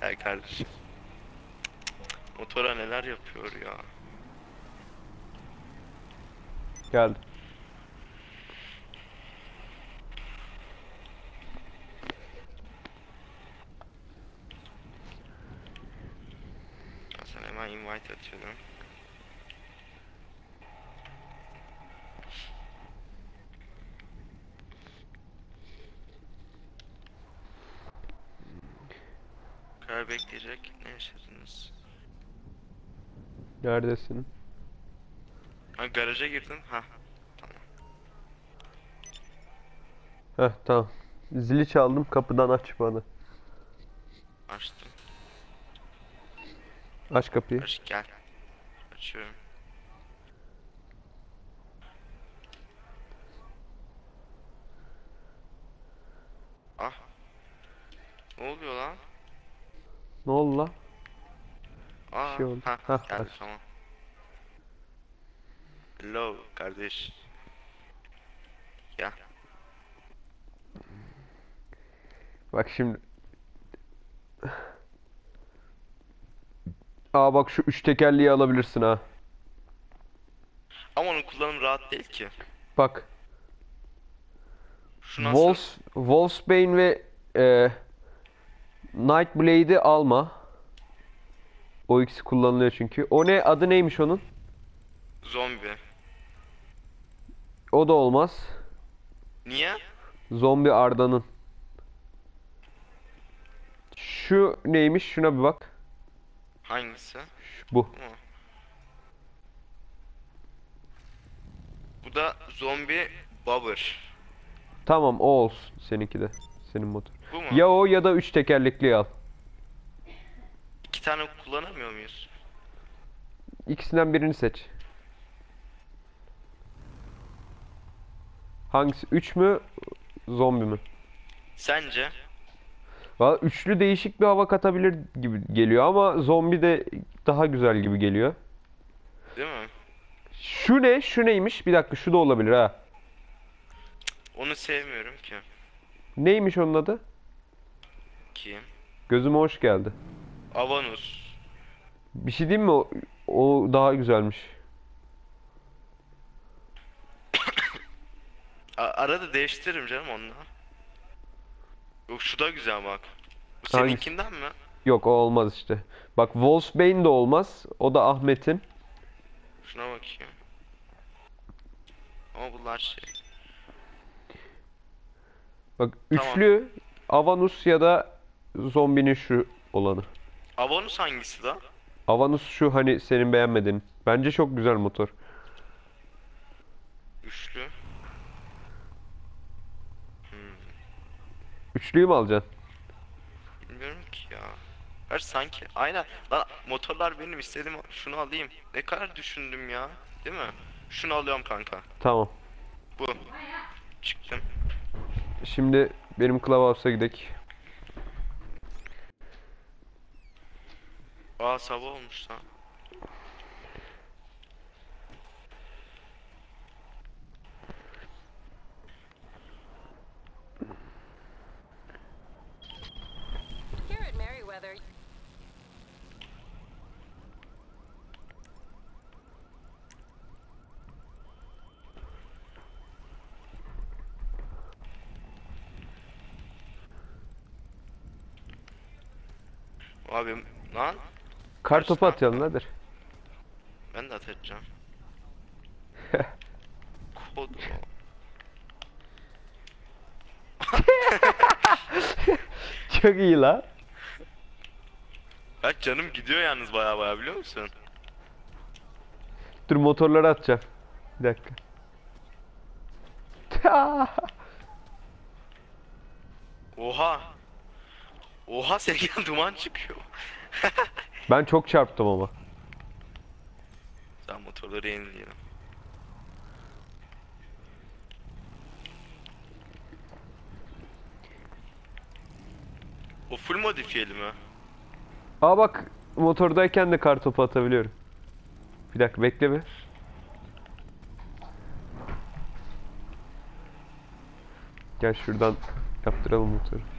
Gel kardeşim. Motora neler yapıyor ya. Geldi. Ben sana hemen invite atıyorum. Bu kadar bekleyecek. Ne yaşadınız? Neredesin? Ha, garaja girdin. Ha. Tamam. Heh, tamam. Zili çaldım, kapıdan aç bana. Açtım. Aç kapıyı. Aç gel. Açıyorum. Ah. Ne oluyor lan? Ne oldu lan? Bir Aa. şey oldu. Ha. Hah, Geldi aç. tamam. Hello kardeş. Ya. Bak şimdi. Aa bak, şu üç tekerleği alabilirsin ha. Ama onun kullanımı rahat değil ki. Bak. Şu nasıl? Wolfsbane ve Nightblade'i alma. O ikisi kullanılıyor çünkü. O ne? Adı neymiş onun? Zombi. O da olmaz. Niye? Zombi Arda'nın. Şu neymiş? Şuna bir bak. Hangisi? Bu. Bu. Bu da zombi bobber. Tamam, o olsun seninki de. Senin motor. Bu mu? Ya o ya da üç tekerlekli al. İki tane kullanamıyor muyuz? İkisinden birini seç. Hangisi? Üç mü? Zombi mi? Sence? Valla üçlü değişik bir hava katabilir gibi geliyor ama zombi de daha güzel gibi geliyor. Değil mi? Şu ne? Şu neymiş? Bir dakika, şu da olabilir ha. Onu sevmiyorum ki. Neymiş onun adı? Kim? Gözüme hoş geldi. Avanus. Bir şey diyeyim mi? O daha güzelmiş. Arada değiştiririm canım onunla. Yok şu da güzel bak. Bu Hangisi? seninkinden mi? Yok, o olmaz işte. Bak, Wolfsbane de olmaz. O da Ahmet'in. Şuna bakayım. Ama bunlar şey. Bak, Tamam. üçlü Avanus ya da zombinin şu olanı. Avanus hangisi da? Avanus şu, hani senin beğenmediğin. Bence çok güzel motor. Üçlü. Hmm. Üçlüyü mü alacaksın? Bilmiyorum ki ya. Her sanki aynen. Lan motorlar benim istediğim şunu alayım. Ne kadar düşündüm ya. Değil mi? Şunu alıyorum kanka. Tamam. Bu. Çıktım. Şimdi benim Clubhouse'a gidelim. Aa sabah olmuş lan. Here at Merryweather, Abi lan. Kar topu Kaç atacağım lan? nedir? Ben de atacağım. Kod o. Çok iyi la. Kaç canım gidiyor yalnız baya baya biliyor musun? Dur, motorları atacağım. Bir dakika. Oha. Oha senin duman çıkıyor. Ben çok çarptım ama. Sen motorları yenileyelim. O full modifiyeli mi? Aa bak, motordayken de kar topu atabiliyorum. Bir dakika, bekle bir. Gel şuradan yaptıralım motoru.